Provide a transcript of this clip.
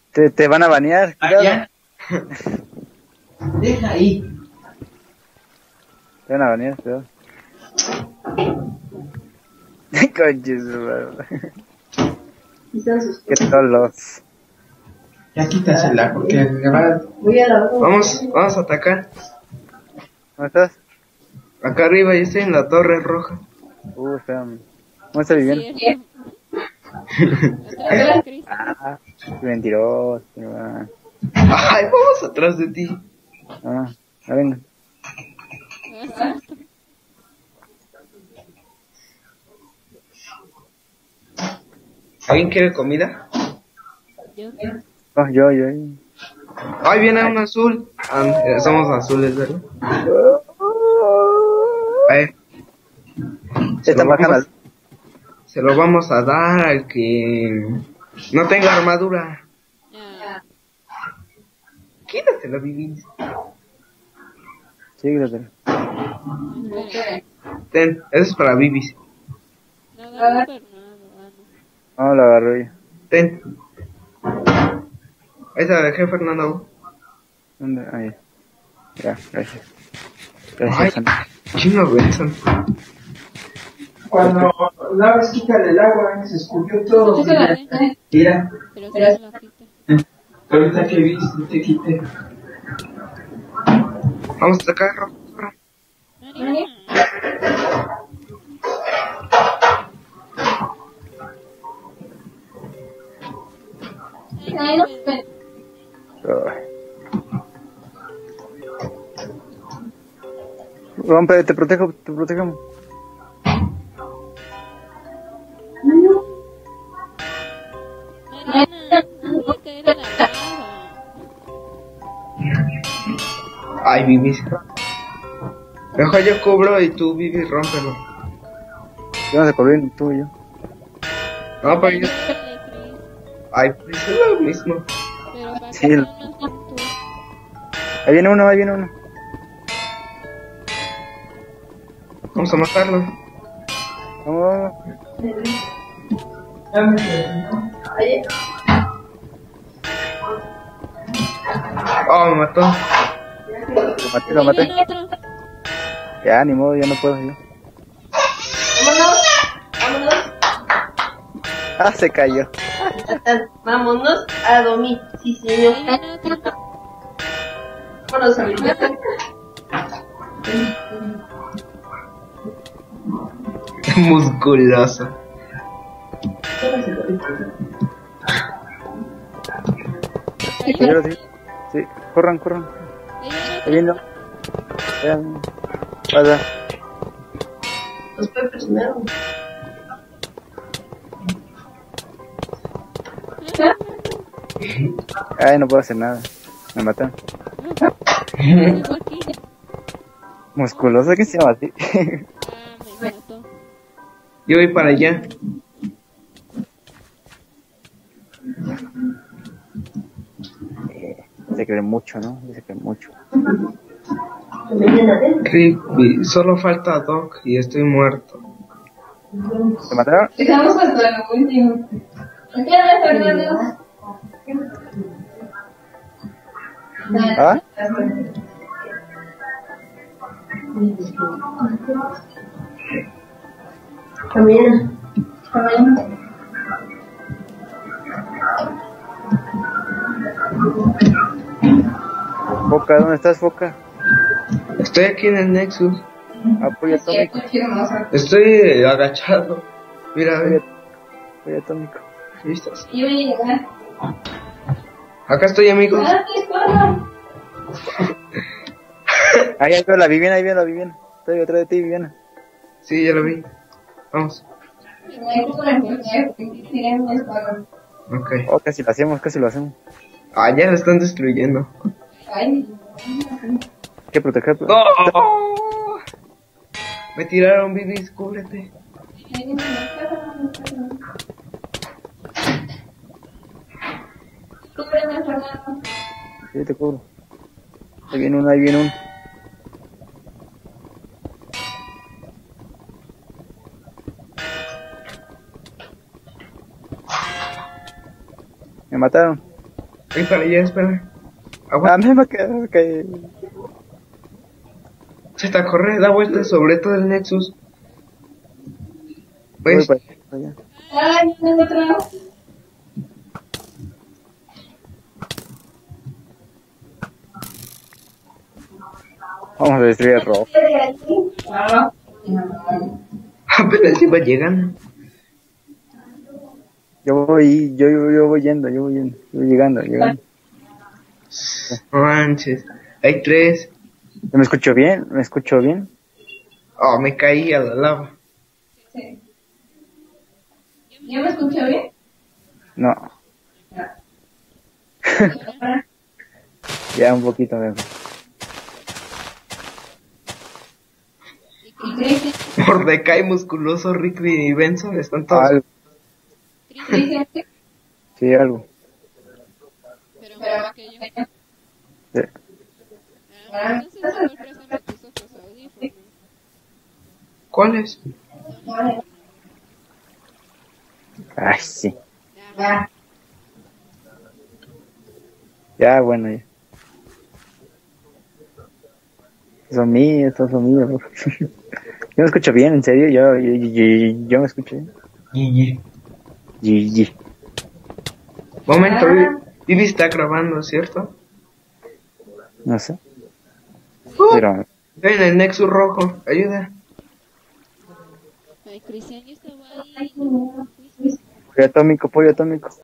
Te van a banear, cuidado. Ya. Deja ahí. Te van a banear, cuidado. Conches, qué tolos. Ya quítasela, porque vamos a atacar. ¿Cómo estás? Acá arriba, yo estoy en la torre roja. Espera. ¿Cómo está Viviana? Sí, otra vez, Chris. Mentiroso. Ay, vamos atrás de ti. Venga. ¿Alguien quiere comida? Yo. Yo. Ay, viene un azul. Somos azules, ¿verdad? Ay, se lo vamos a dar al que no tenga armadura. Quítatelo, Vivi. Sí, quítatelo. Ten, eso es para Vivis. No, lo agarró ya. Ten. Ahí se la dejé, Fernando. ¿Dónde? Ahí. Ya, gracias. Ay, chino Benson. Cuando lavas, quítale el agua, se escupió todo. Mira. Pero si no la quita. Ahorita que viste, te quité. Vamos a sacar. Rompe, te protegemos. Ay, Vivis. Mejor yo cubro y tú, Vivis, rómpelo. Vamos a cubrir tú y yo. No, para yo. Ay, pues es lo mismo. Sí. Ahí viene uno. Vamos a matarlo. Vamos. Oh, me mató. Lo maté. Ya, ni modo, ya no puedo yo. Vámonos. Se cayó. Vámonos a dormir. Sí, señor. Vámonos a dormir. Musculoso. Sí, corran. Ahí viene. Pasa. Los Peppers primero. Ay, no puedo hacer nada. Me matan. Musculoso que se llama así. Me mató. Yo voy para allá. Se cree mucho, ¿no? Se cree mucho. Creepy. Solo falta Doc y estoy muerto. ¿Te mataron? Dejamos hasta lo último. ¿Qué era, Fernando? ¿Ah? Camina. Foca, ¿dónde estás, Foca? Estoy aquí en el Nexus. Apoyo atómico. Estoy agachado. Mira, ve. Apoyo atómico. ¿Listos? Yo voy a llegar. Acá estoy, amigos. Ahí veo la Viviana, Estoy detrás de ti, Viviana. Sí, ya lo vi. Vamos. Ok. Oh, casi lo hacemos. Ah, ya lo están destruyendo. Ay. Hay que protegerlo. ¡No! Me tiraron, Vivis, cúbrete. Cúbreme, Fernando. Sí, te cubro. Ahí viene uno. Me mataron. Voy para allá, espera. A Agua. mí me quedé. Se está corre, da vueltas sobre todo el Nexus. Voy Pues, para allá. Ay, tengo otro. Vamos a destruir el rojo. Ah, apenas iba llegando. Yo voy yendo, yo voy llegando. No manches. Hay 3. ¿Me escucho bien? ¿Me escucho bien? Oh, me caí a la lava. sí. ¿Ya me escucho bien? No. Ya un poquito mejor. ¿Y Cristian? Mordecai, Musculoso, Rigby y Benson están todos. Algo. ¿Cristian? Sí, algo. Pero más que yo. Sí. Entonces mejor préstame tus otros audífonos. ¿Cuáles? Ay, sí. Ya. Ya, bueno, ya. Son míos, todos son míos. Yo me escucho bien, en serio, yo me escucho bien. GG. GG. Momento, Vivi está grabando, ¿cierto? No sé. Pero, Estoy en el Nexus rojo, ayuda. Ay, Cristian, yo estaba ahí. Ay, no. pollo atómico.